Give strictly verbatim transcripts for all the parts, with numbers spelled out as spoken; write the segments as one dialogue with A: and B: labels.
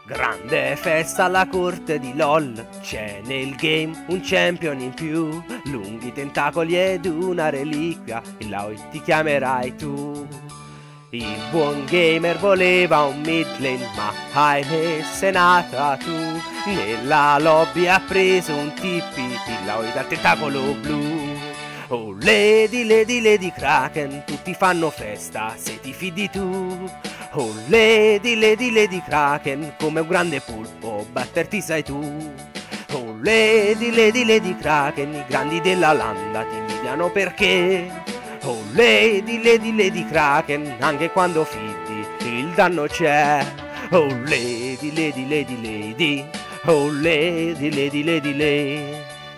A: Grande festa alla corte di LOL, c'è nel game un champion in più, lunghi tentacoli ed una reliquia, il Laoi ti chiamerai tu. Il buon gamer voleva un mid lane, ma ahimè sei nata tu. Nella lobby ha preso un tippi, il Laoi dal tentacolo blu. Oh lady, lady, lady Kraken, tutti fanno festa se ti fidi tu. Oh lady, lady, lady Kraken, come un grande pulpo batterti sai tu. Oh lady, lady, lady Kraken, i grandi della landa ti invidiano perché. Oh lady, lady, lady Kraken, anche quando fidi il danno c'è. Oh lady, lady, lady, lady, oh lady, lady, lady, lady.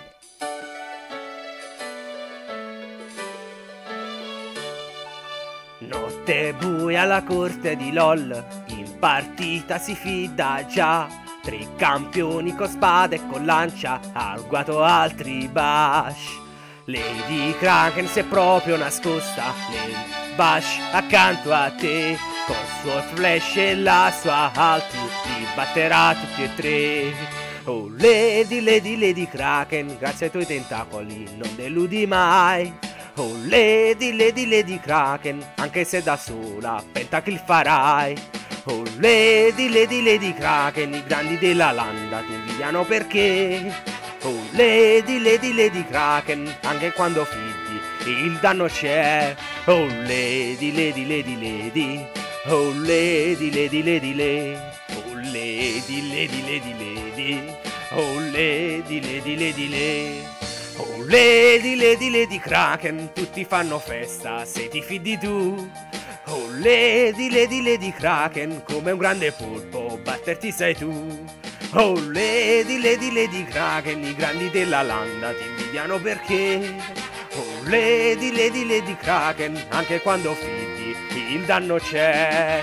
A: Notte buia alla corte di LOL, in partita si fida già. Tre campioni con spada e con lancia, ha guato altri bash. Lady Kraken si è proprio nascosta nel bash accanto a te. Con suo flash e la sua ulti li batterà tutti e tre. Oh Lady, Lady, Lady Kraken, grazie ai tuoi tentacoli non deludi mai. Oh Lady, Lady, Lady Kraken, anche se da sola pentakill farai. Oh Lady, Lady, Lady Kraken, i grandi della landa ti invidiano perché. Oh Lady, Lady, Lady Kraken, anche quando fidi il danno c'è. Oh Lady, Lady, Lady, Lady, oh Lady, Lady, Lady, Lady, oh Lady, Lady, Lady, Lady, oh Lady, Lady, Lady, Lady. Oh lady, lady, lady Kraken, tutti fanno festa se ti fidi tu. Oh lady, lady, lady Kraken, come un grande pulpo batterti sei tu. Oh lady, lady, lady Kraken, i grandi della landa ti invidiano perché. Oh lady, lady, lady Kraken, anche quando fidi il danno c'è.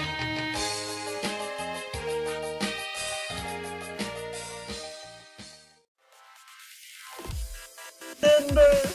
A: Remember